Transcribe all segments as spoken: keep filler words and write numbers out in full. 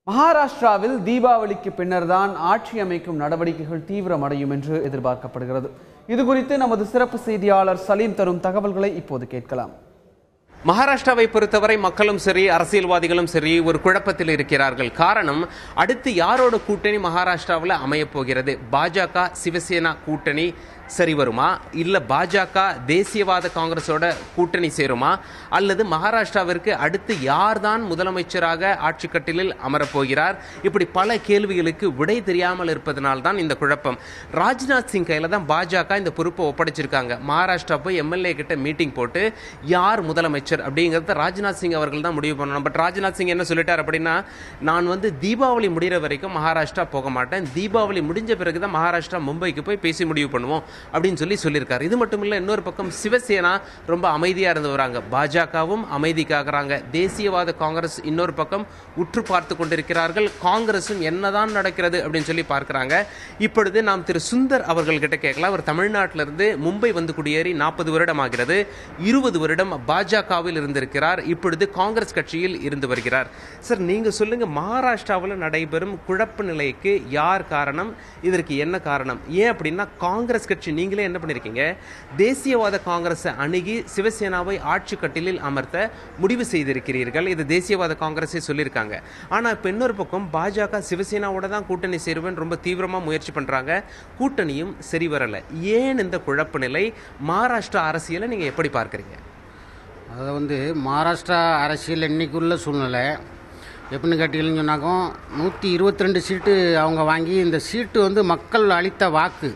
மகாராஷ்டிராவில் தீபாவளிக்கு பின்னர்தான் ஆட்சி அமைக்கும் நடவடிக்கைகள் தீவிரமடையும் என்று எதிர்பார்க்கப்படுகிறது. இதுகுறித்து நமது சிறப்பு செய்தியாளர் சலீம் தரும் தகவல்களை இப்போது கேட்கலாம். மகாராஷ்டிராவை பொறுத்தவரை மக்களும் சரி அரசியல்வாதிகளும் சரி ஒரு குழப்பத்தில் இருக்கிறார்கள். காரணம், அடுத்து யாரோட கூட்டணி மகாராஷ்டிராவில் அமையப் போகிறது? பாஜக சிவசேனா கூட்டணி சரி வருமா, இல்ல பாஜக தேசியவாத காங்கிரஸோட கூட்டணி சேருமா, அல்லது மகாராஷ்டிராவிற்கு அடுத்து யார்தான் முதலமைச்சராக ஆட்சி கட்டிலில் அமரப்போகிறார்? இப்படி பல கேள்விகளுக்கு விடை தெரியாமல் இருப்பதனால் தான் இந்த குழப்பம். ராஜ்நாத் சிங் கையில தான் பாஜக இந்த பொறுப்பை ஒப்படைச்சிருக்காங்க. மகாராஷ்டிரா போய் எம்எல்ஏ கிட்ட மீட்டிங் போட்டு யார் முதலமைச்சர் அப்படிங்கறத ராஜ்நாத் சிங் அவர்கள் தான் முடிவு பண்ணணும். பட் ராஜ்நாத் சிங் என்ன சொல்லிட்டார் அப்படின்னா, நான் வந்து தீபாவளி முடிகிற வரைக்கும் மகாராஷ்டிரா போக மாட்டேன், தீபாவளி முடிஞ்ச பிறகுதான் மகாராஷ்டிரா மும்பைக்கு போய் பேசி முடிவு பண்ணுவோம் அப்படின்னு சொல்லி சொல்லியிருக்காரு. இது மட்டும் இல்ல, இன்னொரு பக்கம் சிவசேனா ரொம்ப அமைதியா இருந்து வராங்க, பாஜகவும் அமைதிக்காகிறாங்க, தேசியவாத காங்கிரஸ் இன்னொரு பக்கம் உற்று பார்த்து கொண்டிருக்கிறார்கள், காங்கிரசும் என்னதான் நடக்கிறது அப்படின்னு சொல்லி பார்க்கிறாங்க. இப்பொழுது நாம் திரு சுந்தர் அவர்கள் கிட்ட கேட்கலாம். அவர் தமிழ்நாட்டிலிருந்து மும்பை வந்து குடியேறி நாற்பது வருடம் ஆகிறது. இருபது வருடம் பாஜகவில் இருந்திருக்கிறார். இப்பொழுது காங்கிரஸ் கட்சியில் இருந்து வருகிறார். சார், நீங்க சொல்லுங்க, மகாராஷ்டிராவில் நடைபெறும் குழப்ப நிலைக்கு யார் காரணம்? இதற்கு என்ன காரணம்? ஏன் அப்படின்னா, காங்கிரஸ் கட்சி நீங்களே என்ன பண்ணிருக்கீங்க, தேசியவாத காங்கிரஸ் அணுகி சிவசேனாவை ஆட்சி கட்டிலில் அமர்த்த முடிவு செய்திருக்கிறீர்கள். இது தேசியவாத காங்கிரஸே சொல்லியிருக்காங்க. ஆனா இப்ப இன்னொரு பக்கம் பாஜக சிவசேனாவோட தான் கூட்டணி சேருவேன் ரொம்ப தீவிரமா முயற்சி பண்றாங்க. கூட்டணியும் சரி வரல. ஏன் இந்த குழப்ப நிலை? மகாராஷ்டிரா அரசியலை நீங்க எப்படி பார்க்கறீங்க? அதை வந்து மகாராஷ்டிரா அரசியல் இன்னைக்குள்ள சூழ்நிலை எப்படின்னு கேட்டீங்கன்னு சொன்னாக்கும், நூற்றி இருபத்தி ரெண்டு சீட்டு அவங்க வாங்கி, இந்த சீட்டு வந்து மக்கள் அளித்த வாக்கு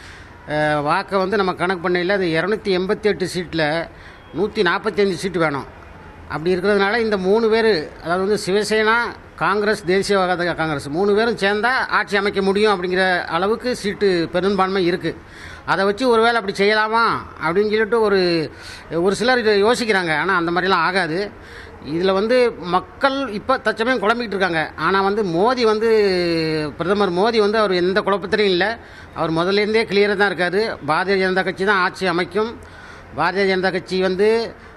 வாக்கை வந்து நம்ம கணக்கு பண்ணையில் அது இரநூத்தி எண்பத்தி எட்டு சீட்டில் நூற்றி நாற்பத்தி அஞ்சு சீட்டு வேணும். அப்படி இருக்கிறதுனால இந்த மூணு பேர், அதாவது வந்து சிவசேனா, காங்கிரஸ், தேசியவாத காங்கிரஸ் மூணு பேரும் சேர்ந்தா ஆட்சி அமைக்க முடியும் அப்படிங்கிற அளவுக்கு சீட்டு பெரும்பான்மை இருக்குது. அதை வச்சு ஒரு வேளை அப்படி செய்யலாமா அப்படின்னு சொல்லிட்டு ஒரு ஒரு சிலர் இதை யோசிக்கிறாங்க. ஆனால் அந்த மாதிரிலாம் ஆகாது. இதில் வந்து மக்கள் இப்போ தற்சமயம் குழம்பிக்கிட்டு இருக்காங்க. ஆனால் வந்து மோடி வந்து, பிரதமர் மோடி வந்து அவர் எந்த குழப்பத்திலையும் இல்லை. அவர் முதல்லேருந்தே கிளியராக தான் இருக்கார். பாரதிய ஜனதா கட்சி தான் ஆட்சி அமைக்கும், பாரதிய ஜனதா கட்சி வந்து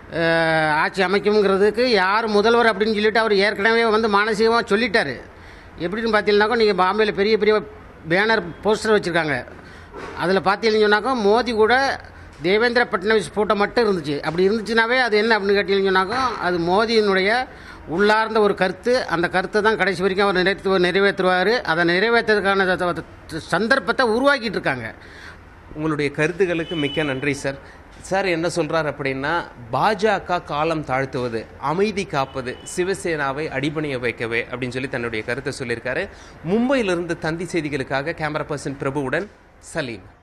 ஆட்சி அமைக்கும்ங்கிறதுக்கு யார் முதல்வர் அப்படின்னு சொல்லிட்டு அவர் ஏற்கனவே வந்து மானசீகமாக சொல்லிட்டார். எப்படின்னு பார்த்தீங்கன்னாக்கா, நீங்கள் பாம்பேயில் பெரிய பெரிய பேனர் போஸ்டர் வச்சுருக்காங்க. அதில் பார்த்தீங்கன்னு சொன்னாக்கா, மோடி கூட தேவேந்திர பட்னவிஸ் போட்டோ மட்டும் இருந்துச்சு. அப்படி இருந்துச்சுனாவே அது என்ன அப்படின்னு கேட்டீங்கன்னு சொன்னாக்கா, அது மோடியினுடைய உள்ளார்ந்த ஒரு கருத்து. அந்த கருத்தை தான் கடைசி வரைக்கும் அவர் நிறைவேற்று நிறைவேற்றுவார். அதை நிறைவேற்றுறதுக்கான சந்தர்ப்பத்தை உருவாக்கிட்டு இருக்காங்க. உங்களுடைய கருத்துக்களுக்கு மிக்க நன்றி சார். சார் என்ன சொல்றார் அப்படின்னா, பாஜக காலம் தாழ்த்துவது, அமைதி காப்பது, சிவசேனாவை அடிபணிய வைக்கவே அப்படின்னு சொல்லி தன்னுடைய கருத்தை சொல்லியிருக்காரு. மும்பையிலிருந்து தந்தி செய்திகளுக்காக கேமரா பர்சன் பிரபுவுடன் சலீம்.